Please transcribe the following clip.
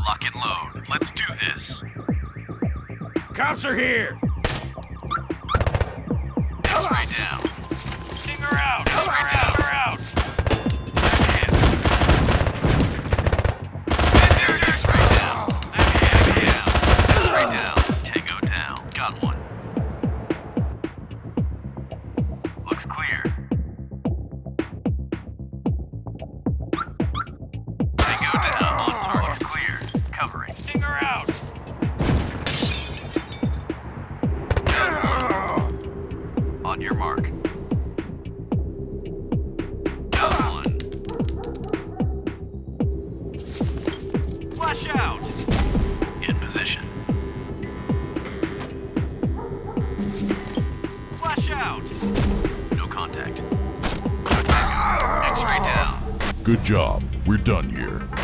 Lock and load. Let's do this. Cops are here! X-ray down. Stinger out! Stinger out! X-ray down. X-ray down. Tango down. Got one. Looks clear. Tango down. On target. Looks clear. Covering. Stinger out! On your mark. Got one. Flash out! In position. Flash out! No contact. Tango. X-ray down. Good job. We're done here.